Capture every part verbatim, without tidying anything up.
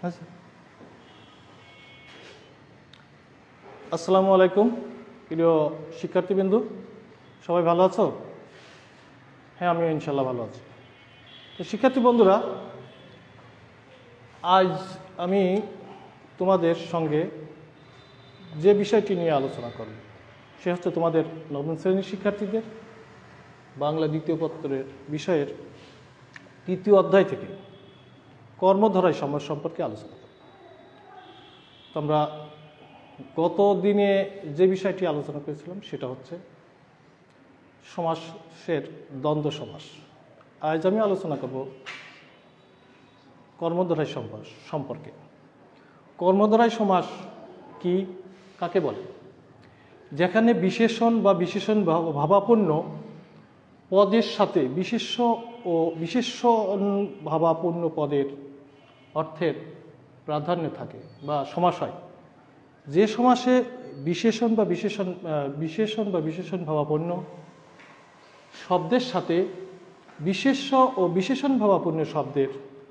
আচ্ছা, আসসালামু আলাইকুম প্রিয় শিক্ষার্থীবৃন্দ, সবাই ভালো আছো? হ্যাঁ, আমিও ইনশাল্লাহ ভালো আছি। তো শিক্ষার্থী বন্ধুরা, আজ আমি তোমাদের সঙ্গে যে বিষয়টি নিয়ে আলোচনা করব সে হচ্ছে তোমাদের নবম শ্রেণীর শিক্ষার্থীদের বাংলা দ্বিতীয় পত্রের বিষয়ের তৃতীয় অধ্যায় থেকে কর্মধারয় সমাস সম্পর্কে আলোচনা করব। তো আমরা গত দিনে যে বিষয়টি আলোচনা করেছিলাম সেটা হচ্ছে সমাসের দ্বন্দ্ব সমাস। আজ আমি আলোচনা করব কর্মধারয় সমাস সম্পর্কে। কর্মধারয় সমাস কি, কাকে বলে? যেখানে বিশেষণ বা বিশেষণ ভাবাপন্ন পদের সাথে বিশেষ্য ও বিশেষণ ভাবাপন্ন পদের অর্থের প্রাধান্য থাকে বা সমাস হয়। যে সমাসে বিশেষণ বা বিশেষণ বিশেষণ বা বিশেষণ ভাবাপন্ন শব্দের সাথে বিশেষ্য ও বিশেষণ ভাবাপন্ন শব্দের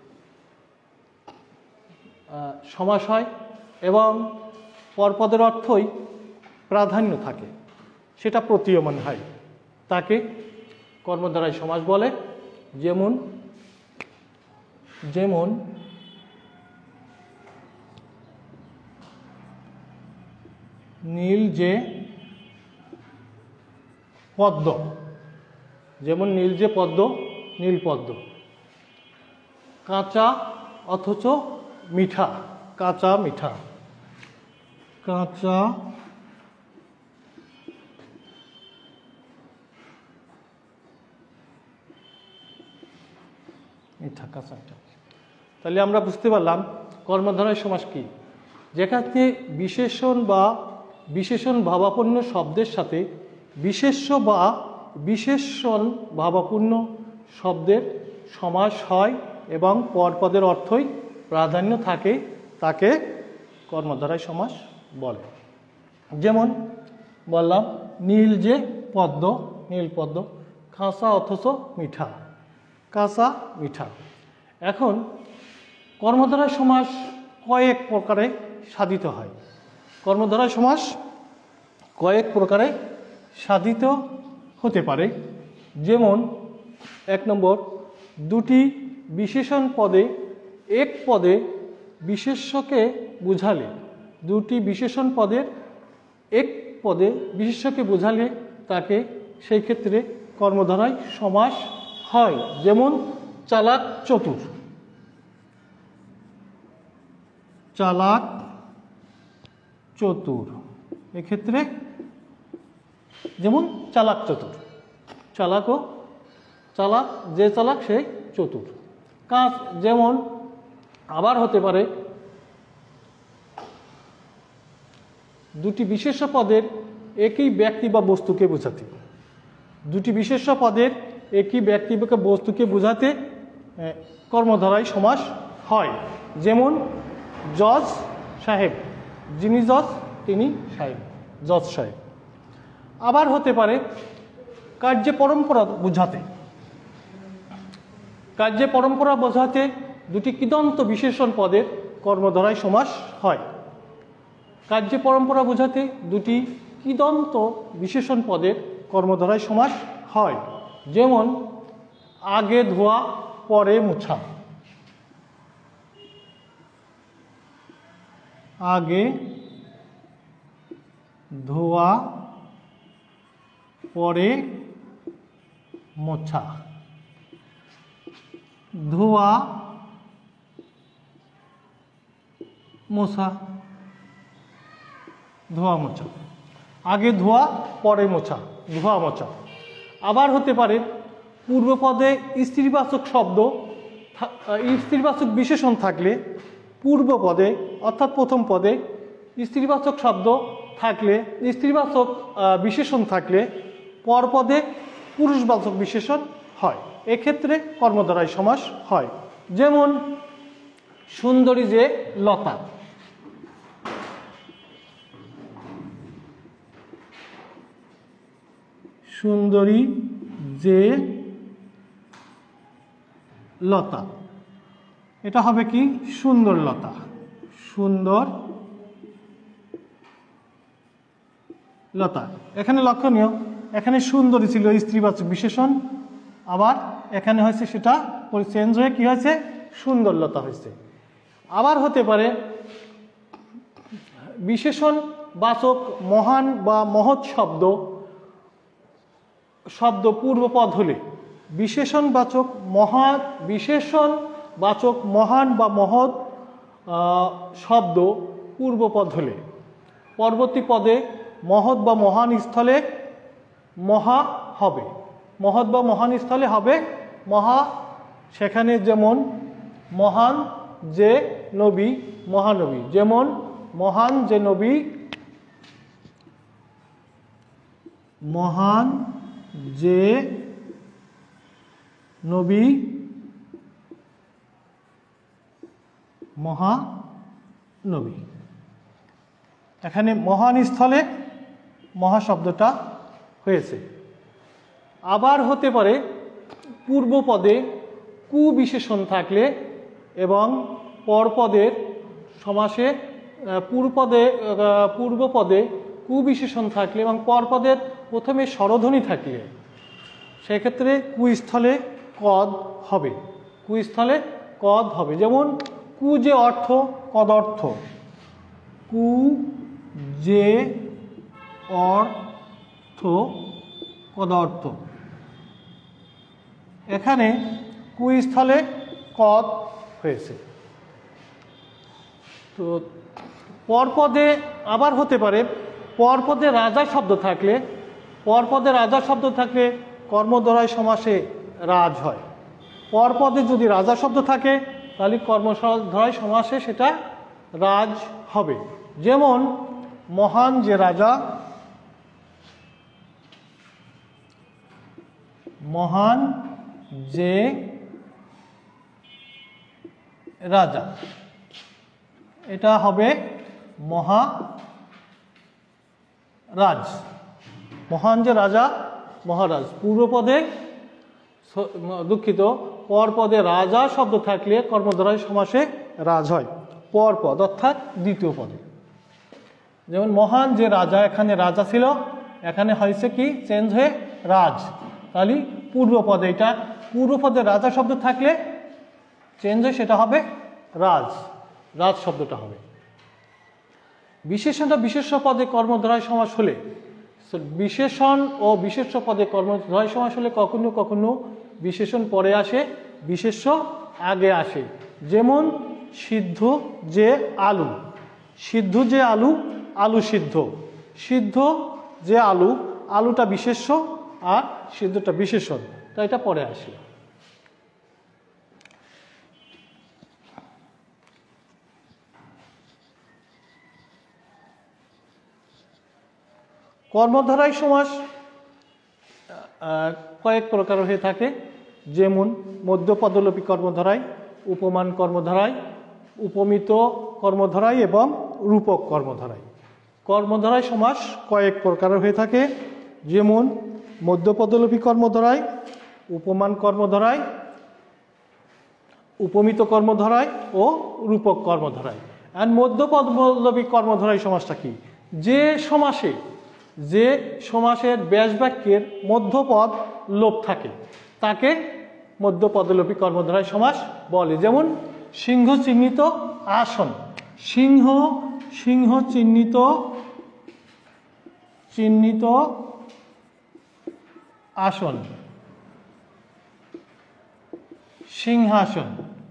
সমাস হয় এবং পরপদের অর্থই প্রাধান্য থাকে, সেটা প্রতীয়মান হয়, তাকে কর্মধারয় সমাস বলে। যেমন যেমন নীল যে পদ্ম, যেমন নীল যে পদ্ম, নীল পদ্ম। কাঁচা অথচ মিঠা, কাঁচা মিঠা, কাঁচা মিঠা, কাঁচা মিঠা। তাহলে আমরা বুঝতে পারলাম কর্মধারয় সমাস কি। যেখানে বিশেষণ বা বিশেষণ ভাবাপন্ন শব্দের সাথে বিশেষ্য বা বিশেষণ ভাবাপন্ন শব্দের সমাস হয় এবং পরপদের অর্থই প্রাধান্য থাকে, তাকে কর্মধারয় সমাস বলে। যেমন বললাম নীল যে পদ্ম, নীল পদ্ম। কাঁচা অথচ মিঠা, কাঁচা মিঠা। এখন কর্মধারয় সমাস কয়েক প্রকারে সাধিত হয়। কর্মধারয় সমাস কয়েক প্রকারে সাধিত হতে পারে। যেমন এক নম্বর, দুটি বিশেষণ পদে এক পদে বিশেষ্যকে বুঝালে, দুটি বিশেষণ পদের এক পদে বিশেষ্যকে বুঝালে তাকে সেই ক্ষেত্রে কর্মধারয় সমাস হয়। যেমন চালাক চতুর, চালাক চতুর, এক্ষেত্রে যেমন চালাক চতুর, চালাক ও চালাক, যে চালাক সেই চতুর। কাজ যেমন আবার হতে পারে দুটি বিশেষ্য পদের একই ব্যক্তি বা বস্তুকে বোঝাতে, দুটি বিশেষ্য পদের একই ব্যক্তি বা বস্তুকে বোঝাতে কর্মধারয় সমাস হয়। যেমন জজ সাহেব, যিনি জজ তিনি সাহেব, জজ সাহেব। আবার হতে পারে কার্যে পরম্পরা বোঝাতে, কার্যে পরম্পরা বোঝাতে দুটি কৃদন্ত বিশেষণ পদের কর্মধারয় সমাস হয়। কার্যে পরম্পরা বোঝাতে দুটি কৃদন্ত বিশেষণ পদের কর্মধারয় সমাস হয়। যেমন আগে ধোয়া পরে মোছা, আগে ধোয়া পরে মোছা। ধোয়া মোছা, ধোয়া মোছা, আগে ধোয়া পরে মোছা, ধোয়া মোছা। আবার হতে পারে পূর্বপদে স্ত্রীবাচক শব্দ, স্ত্রীবাচক বিশেষণ থাকলে পূর্বপদে অর্থাৎ প্রথম পদে স্ত্রীবাচক শব্দ থাকলে, স্ত্রীবাচক বিশেষণ থাকলে পরপদে পুরুষবাচক বিশেষণ হয়, এক্ষেত্রে কর্মধারয় সমাস হয়। যেমন সুন্দরী যে লতা, সুন্দরী যে লতা, এটা হবে কি সুন্দর লতা। সুন্দর লতা। এখানে লক্ষণীয়, এখানে সুন্দরী ছিল স্ত্রীবাচক বিশেষণ, আবার এখানে হয়েছে সেটা চেঞ্জ হয়ে কি হয়েছে সুন্দর লতা হয়েছে। আবার হতে পারে বিশেষণ বাচক মহান বা মহৎ শব্দ শব্দ পূর্বপদ হলে, বিশেষণ বাচক মহান বিশেষণ বাচক মহান বা মহৎ শব্দ পূর্বপদ হলে পরবর্তী পদে মহৎ বা মহান স্থলে মহা হবে, মহৎ বা মহান স্থলে হবে মহা। সেখানে যেমন মহান যে নবী মহানবী, যেমন মহান যে নবী মহান যে নবী মহানবী। এখানে মহান স্থলে মহা শব্দটা হয়েছে। আবার হতে পারে পূর্বপদে কু বিশেষণ থাকলে এবং পরপদের সমাসে পূর্বপদে পূর্বপদে কু বিশেষণ থাকলে এবং পরপদের প্রথমে স্বরধ্বনি থাকলে সেক্ষেত্রে কুস্থলে কদ হবে, কুস্থলে কদ হবে। যেমন কু যে অর্থ কদর্থ, কু যে অর্থ কদর্থ, এখানে কুস্থলে কদ হয়েছে। তো পরপদে আবার হতে পারে পরপদে রাজা শব্দ থাকলে, পরপদে রাজা শব্দ থাকলে কর্মদ্বয় সমাসে রাজ হয়। পরপদে যদি রাজা শব্দ থাকে তাহলে কর্মদ্বয় সমাসে সেটা রাজ হবে। যেমন মহান যে রাজা, মহান যে রাজা, এটা হবে মহারাজ। মহান যে রাজা মহারাজ। পূর্বপদে দুঃখিত পরপদে রাজা শব্দ থাকলে কর্মদ্বয় সমাসে রাজ হয় পরপদ অর্থাৎ দ্বিতীয় পদে। যেমন মহান যে রাজা, এখানে রাজা ছিল, এখানে হয়েছে কি চেঞ্জ হয়ে রাজ, তাহলে পূর্বপদে এটা পূর্বপদে রাজা শব্দ থাকলে চেঞ্জ হয়ে সেটা হবে রাজ, রাজ শব্দটা হবে। বিশেষণটা বিশেষ্য পদে কর্মদ্বয় সমাস হলে, বিশেষণ ও বিশেষ্য পদে কর্মদ্বয় সমাস হলে কখনো কখনো বিশেষণ পরে আসে, বিশেষ্য আগে আসে। যেমন সিদ্ধ যে আলু, সিদ্ধ যে আলু, আলু সিদ্ধ, সিদ্ধ যে আলু, আলুটা বিশেষ্য আর সিদ্ধটা বিশেষণ, তো এটা পরে আসে। কর্মধারায় সমাস কয়েক প্রকার হয়ে থাকে। যেমন মধ্যপদলোপী কর্মধারায়, উপমান কর্মধারায়, উপমিত কর্মধারায় এবং রূপক কর্মধারায়। কর্মধারায় সমাস কয়েক প্রকার হয়ে থাকে। যেমন মধ্যপদলোপী কর্মধারায়, উপমান কর্মধারায়, উপমিত কর্মধারায় ও রূপক কর্মধারায়। আর মধ্যপদলোপী কর্মধারায় সমাসটা কি? যে সমাসে যে সমাসের ব্যাস বাক্যের মধ্যপদ লোপ থাকে তাকে মধ্যপদলোপী কর্মধারায় সমাস বলে। যেমন সিংহ চিহ্নিত আসন, সিংহ সিংহ চিহ্নিত চিহ্নিত আসন, সিংহাসন,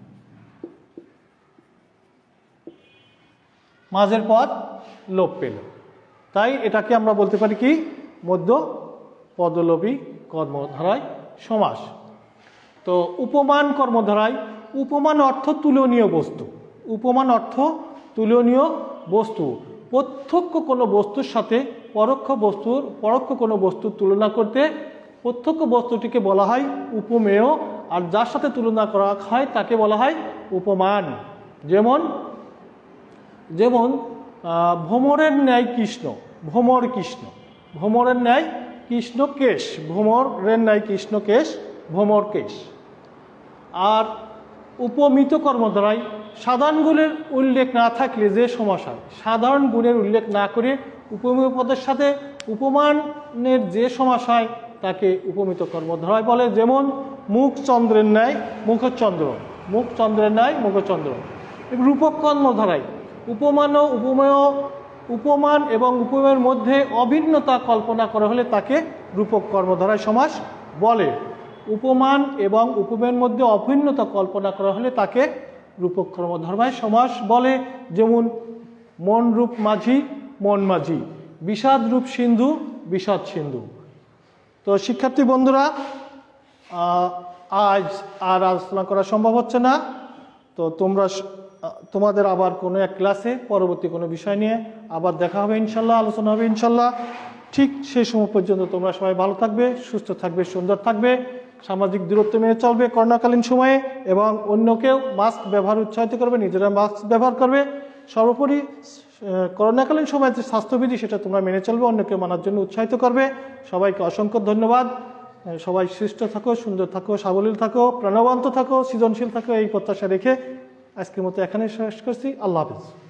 মাঝের পদ লোপ পেল, তাই এটাকে আমরা বলতে পারি কি মধ্য পদলোপী কর্মধারায় সমাস। তো উপমান কর্মধারায়, উপমান অর্থ তুলনীয় বস্তু, উপমান অর্থ তুলনীয় বস্তু, প্রত্যক্ষ কোনো বস্তুর সাথে পরোক্ষ বস্তুর পরোক্ষ কোনো বস্তুর তুলনা করতে প্রত্যক্ষ বস্তুটিকে বলা হয় উপমেয়, আর যার সাথে তুলনা করা হয় তাকে বলা হয় উপমান। যেমন যেমন ভ্রমরের ন্যায় কৃষ্ণ, ভ্রমর কৃষ্ণ, ভ্রমরের ন্যায় কৃষ্ণ কেশ, ভ্রমরের ন্যায় কৃষ্ণ কেশ, ভ্রমর কেশ। আর উপমিত কর্মধারায়, সাধারণ গুণের উল্লেখ না থাকলে যে সমাস হয়, সাধারণ গুণের উল্লেখ না করে উপমেয় পদের সাথে উপমানের যে সমাস হয় তাকে উপমিত কর্মধারয় বলে। যেমন মুখ চন্দ্রের ন্যায় মুখচন্দ্র, মুখ চন্দ্রের ন্যায় মুখচন্দ্র। রূপক কর্মধারায় উপমান ও উপমেয়, উপমান এবং উপমেয়ের মধ্যে অভিন্নতা কল্পনা করা হলে তাকে রূপক কর্মধারয় সমাস বলে। উপমান এবং উপমেয়ের মধ্যে অভিন্নতা কল্পনা করা হলে তাকে রূপক কর্মধারয় সমাস বলে। যেমন মন রূপ মাঝি, মন মাঝি, বিষাদ রূপ সিন্ধু, বিষাদ সিন্ধু। তো শিক্ষার্থী বন্ধুরা, আজ আর আলোচনা করা সম্ভব হচ্ছে না। তো তোমরা তোমাদের আবার কোনো এক ক্লাসে পরবর্তী কোনো বিষয় নিয়ে আবার দেখা হবে ইনশাল্লাহ, আলোচনা হবে ইনশাল্লাহ। ঠিক সেই সময় পর্যন্ত তোমরা সবাই ভালো থাকবে, সুস্থ থাকবে, সুন্দর থাকবে, সামাজিক দূরত্ব মেনে চলবে করোনাকালীন সময়ে, এবং অন্যকেও মাস্ক ব্যবহার উৎসাহিত করবে, নিজেরা মাস্ক ব্যবহার করবে। সর্বোপরি করোনাকালীন সময়ে যে স্বাস্থ্যবিধি সেটা তোমরা মেনে চলবে, অন্যকে মানার জন্য উৎসাহিত করবে। সবাইকে অসংখ্য ধন্যবাদ। সবাই সুস্থ থাকো, সুন্দর থাকো, সাবলীল থাকো, প্রাণবন্ত থাকো, সৃজনশীল থাকো, এই প্রত্যাশা রেখে আজকের মতো এখানে শেষ করছি। আল্লাহ হাফেজ।